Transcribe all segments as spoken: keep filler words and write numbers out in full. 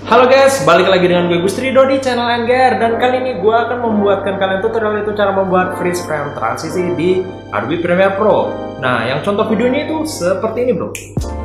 Halo guys, balik lagi dengan gue Gustrido di channel Engger. Dan kali ini gue akan membuatkan kalian tutorial itu cara membuat freeze frame transisi di Adobe Premiere Pro. Nah, yang contoh videonya itu seperti ini bro.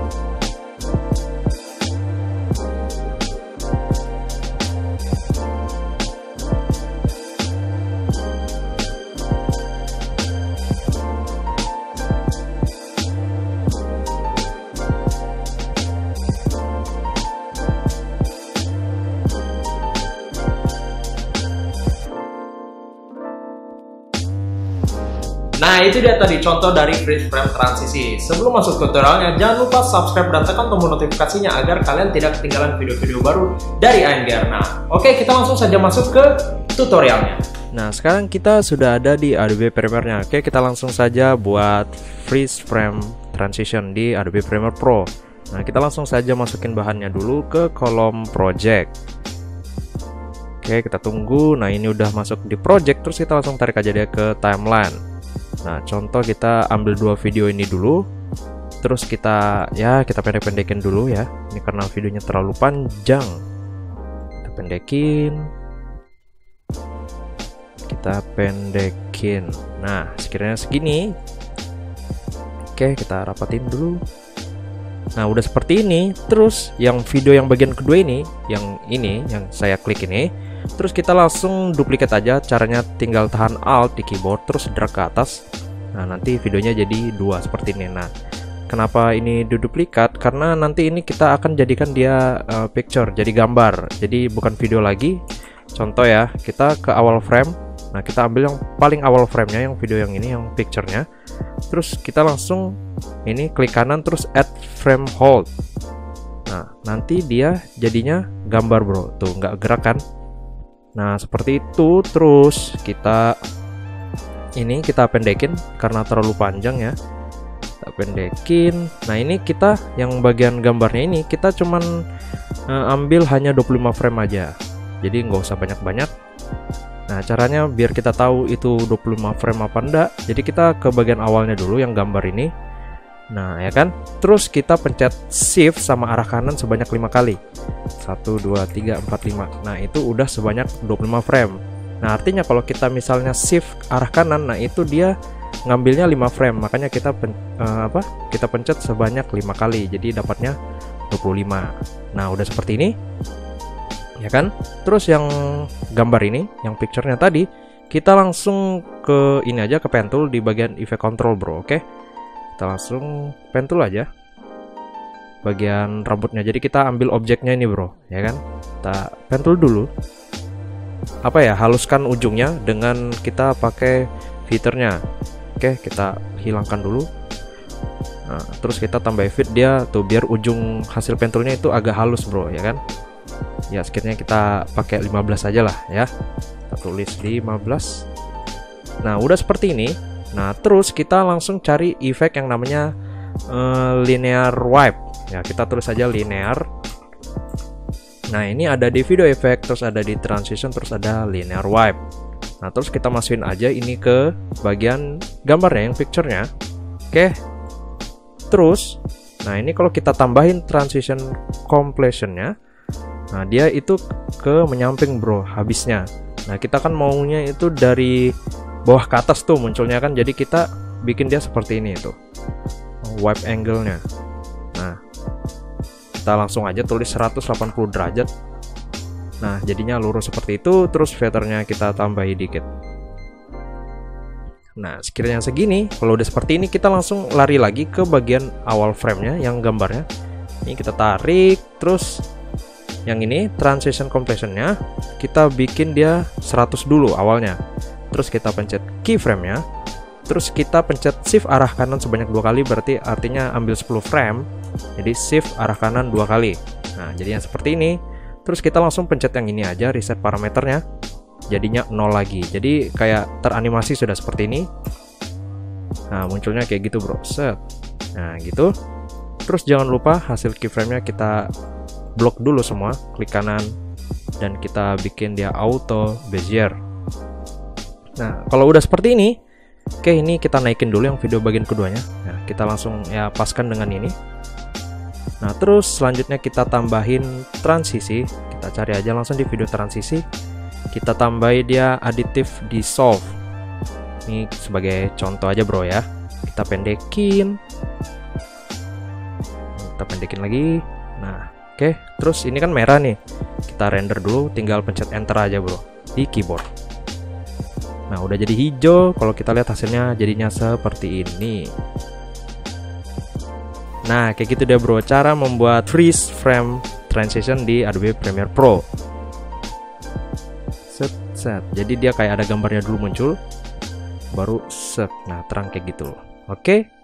Nah, itu dia tadi contoh dari freeze frame transisi. Sebelum masuk tutorialnya, jangan lupa subscribe dan tekan tombol notifikasinya agar kalian tidak ketinggalan video-video baru dari Engger. Nah, oke, kita langsung saja masuk ke tutorialnya. Nah, sekarang kita sudah ada di Adobe Premiere-nya. Oke, kita langsung saja buat freeze frame transition di Adobe Premiere Pro. Nah, kita langsung saja masukin bahannya dulu ke kolom project. Oke, kita tunggu. Nah, ini udah masuk di project, terus kita langsung tarik aja dia ke timeline. Nah, contoh kita ambil dua video ini dulu, terus kita ya kita pendek-pendekin dulu ya. Ini karena videonya terlalu panjang, kita pendekin, kita pendekin. Nah, sekiranya segini. Oke, kita rapatin dulu. Nah, udah seperti ini. Terus yang video yang bagian kedua ini, yang ini, yang saya klik ini, terus kita langsung duplikat aja. Caranya tinggal tahan Alt di keyboard terus drag ke atas. Nah, nanti videonya jadi dua seperti ini. Nah, kenapa ini diduplikat? Karena nanti ini kita akan jadikan dia uh, picture, jadi gambar. Jadi bukan video lagi. Contoh ya, kita ke awal frame. Nah, kita ambil yang paling awal framenya, yang video yang ini, yang picture-nya. Terus kita langsung ini klik kanan terus add frame hold. Nah, nanti dia jadinya gambar bro. Tuh, nggak gerak kan? Nah, seperti itu. Terus kita ini kita pendekin karena terlalu panjang ya. Kita pendekin. Nah, ini kita yang bagian gambarnya ini kita cuman uh, ambil hanya dua puluh lima frame aja. Jadi nggak usah banyak-banyak. Nah, caranya biar kita tahu itu dua puluh lima frame apa enggak. Jadi kita ke bagian awalnya dulu yang gambar ini. Nah, ya kan? Terus kita pencet shift sama arah kanan sebanyak lima kali. satu, dua, tiga, empat, lima. Nah, itu udah sebanyak dua puluh lima frame. Nah, artinya kalau kita misalnya shift arah kanan, nah itu dia ngambilnya lima frame. Makanya kita pen, uh, apa? Kita pencet sebanyak lima kali. Jadi dapatnya dua puluh lima. Nah, udah seperti ini. Ya kan? Terus yang gambar ini, yang picture-nya tadi, kita langsung ke ini aja, ke pen tool di bagian effect control, bro. Oke. Kita langsung pen tool aja. Bagian rambutnya. Jadi kita ambil objeknya ini, bro, ya kan? Kita pen tool dulu. Apa ya? Haluskan ujungnya dengan kita pakai filternya. Oke, kita hilangkan dulu. Nah, terus kita tambah fit dia tuh biar ujung hasil pen toolnya itu agak halus, bro, ya kan? Ya, sekiranya kita pakai lima belas aja lah ya. Kita tulis lima belas. Nah, udah seperti ini. Nah, terus kita langsung cari efek yang namanya uh, linear wipe. Ya, kita tulis aja linear. Nah, ini ada di video effect, terus ada di transition, terus ada linear wipe. Nah, terus kita masukin aja ini ke bagian gambarnya, yang picture-nya. Oke. Terus, nah ini kalau kita tambahin transition completion-nya, nah dia itu ke menyamping bro, habisnya. Nah, kita kan maunya itu dari bawah ke atas tuh munculnya kan. Jadi kita bikin dia seperti ini tuh, wipe angle-nya. Nah, kita langsung aja tulis seratus delapan puluh derajat. Nah, jadinya lurus seperti itu. Terus filternya kita tambahi dikit. Nah, sekiranya segini, kalau udah seperti ini, kita langsung lari lagi ke bagian awal frame-nya, yang gambarnya. Ini kita tarik, terus yang ini transition completion-nya kita bikin dia seratus dulu awalnya. Terus kita pencet keyframe-nya. Terus kita pencet shift arah kanan sebanyak dua kali, berarti artinya ambil sepuluh frame. Jadi shift arah kanan dua kali. Nah, jadinya seperti ini. Terus kita langsung pencet yang ini aja, reset parameternya. Jadinya nol lagi. Jadi kayak teranimasi sudah seperti ini. Nah, munculnya kayak gitu, bro. Set. Nah, gitu. Terus jangan lupa hasil keyframe-nya kita blok dulu semua, klik kanan, dan kita bikin dia auto bezier. Nah, kalau udah seperti ini, oke, ini kita naikin dulu yang video bagian keduanya. Nah, kita langsung ya paskan dengan ini. Nah terus selanjutnya kita tambahin transisi. Kita cari aja langsung di video transisi. Kita tambahin dia additive dissolve. Ini sebagai contoh aja bro ya. Kita pendekin. Kita pendekin lagi. Nah oke, terus ini kan merah nih. Kita render dulu, tinggal pencet enter aja bro di keyboard. Nah udah jadi hijau. Kalau kita lihat hasilnya jadinya seperti ini. Nah kayak gitu deh bro, cara membuat freeze frame transition di Adobe Premiere Pro. Set, set. Jadi dia kayak ada gambarnya dulu muncul, baru set. Nah terang kayak gitu. Oke.